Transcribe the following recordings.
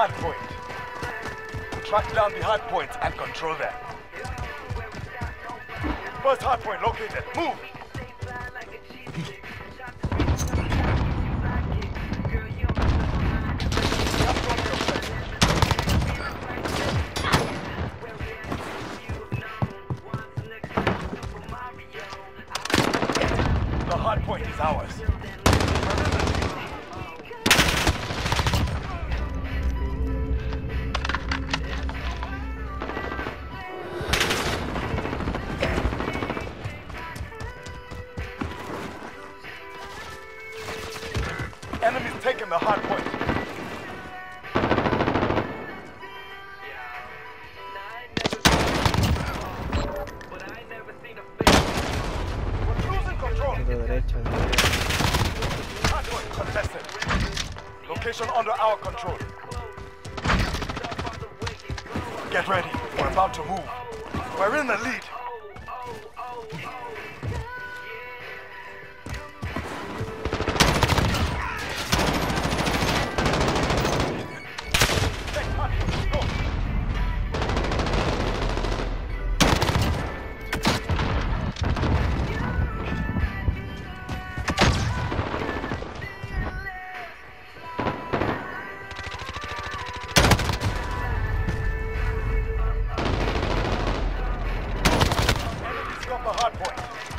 hard point. Track down the hard points and control them. First hard point located. Move! The hard point is ours. Enemies taking the hard point. We're losing control. Hard point contested. Location under our control. Get ready. We're about to move. We're in the lead. The hard point.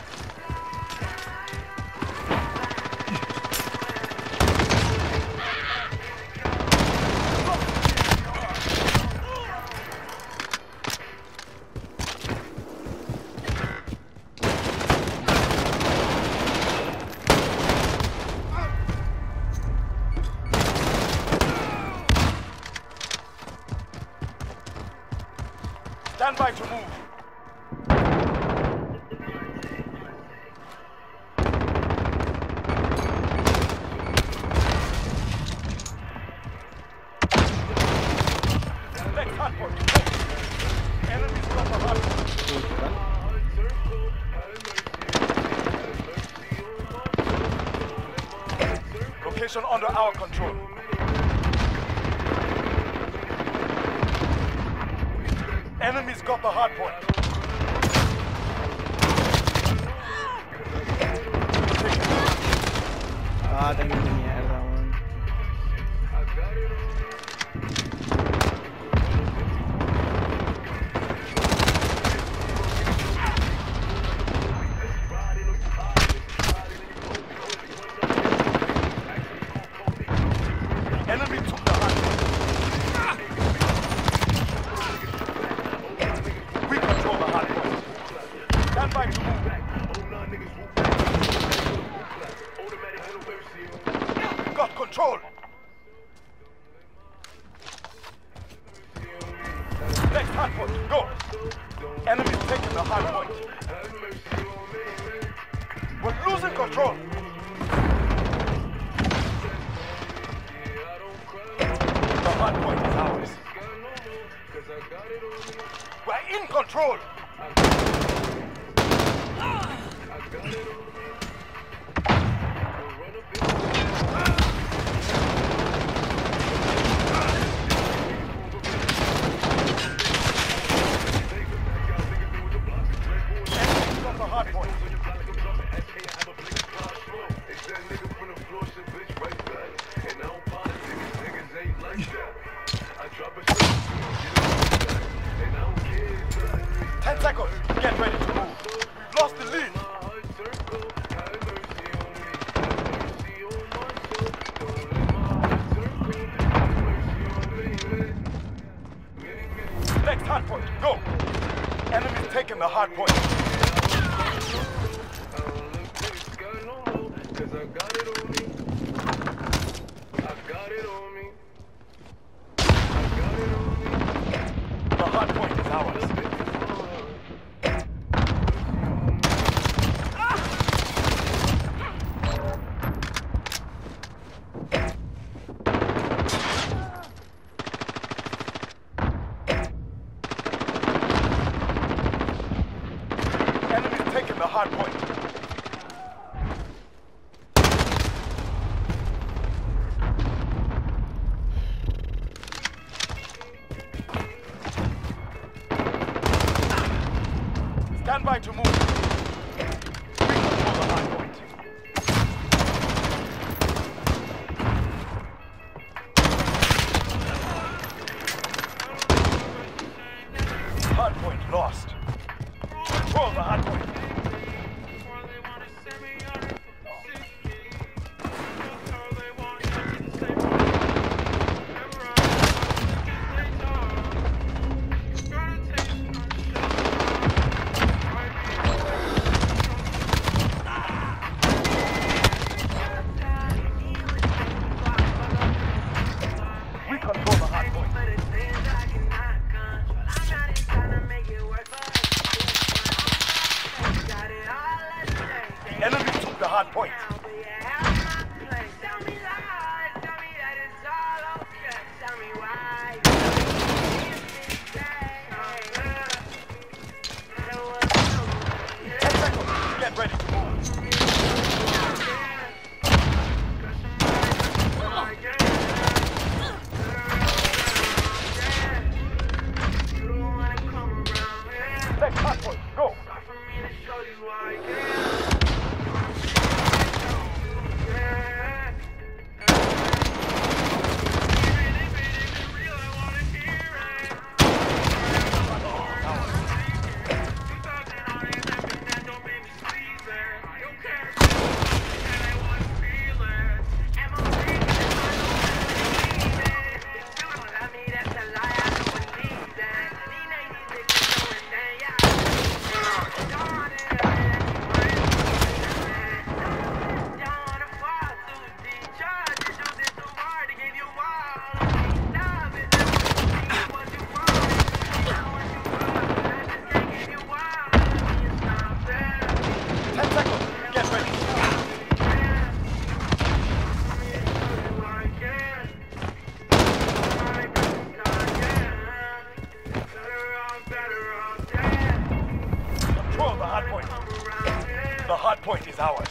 Stand by to move. Hard point. Enemies got the hard point. Location under our control. Enemies got the hard point. Ah, tengo de mierda, weón. Enemy took the hard point. We control the hard point. Stand by to move. Got control. Next hard point, go. Enemies taking the hard point. We're losing control. The hard point is ours. We're in control. Enemies got the hard point. Seconds. Get ready to move. We've lost the lead. to move. We control the hard point. Hard point lost. Control the hard point. We control the hard point. The enemy took the hard point. Get ready to move. Next hard point, go. The hard point is ours.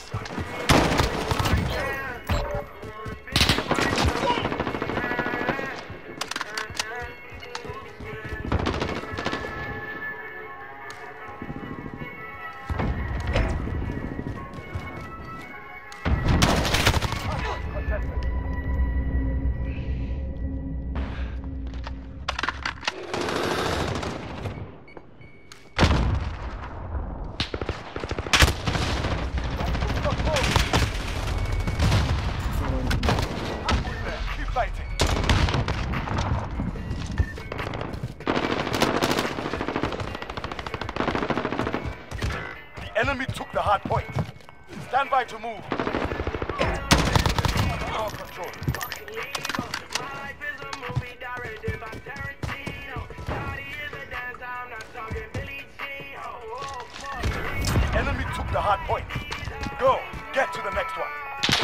Enemy took the hard point. Stand by to move. All control. Enemy took the hard point. Go. Get to the next one.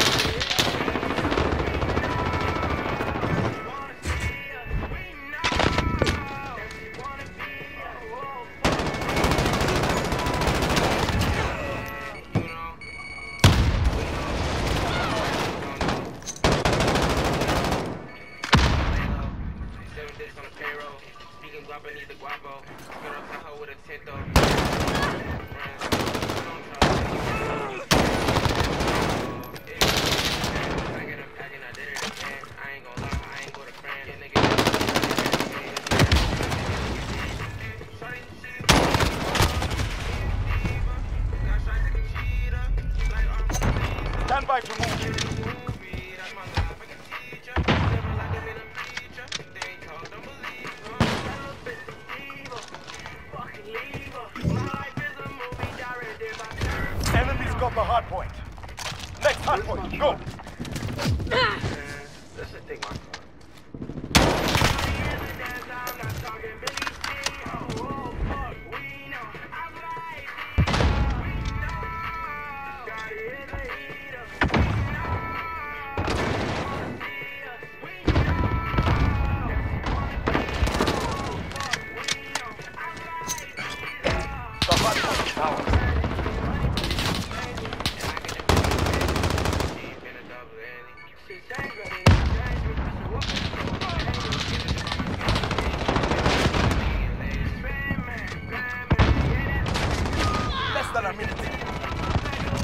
Stand by to move. Enemies got the hard point. Next hard point, go. This should take my time.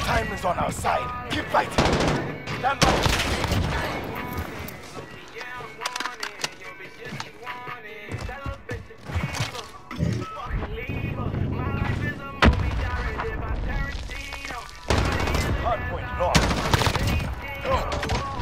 Time is on our side. Keep fighting. Stand by. Hardpoint lost. Go.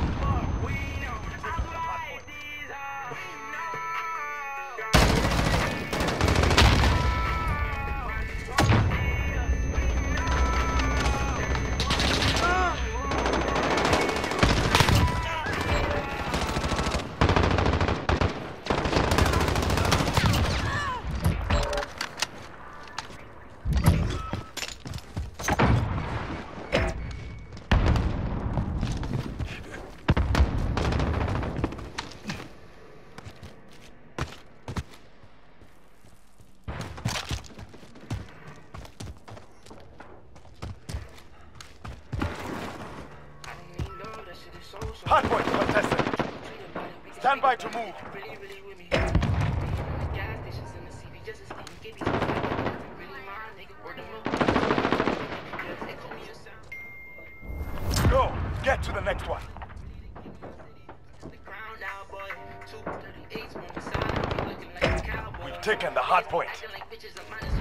Hardpoint contested. Stand by to move. Go. Get to the next one. We've taken the hardpoint.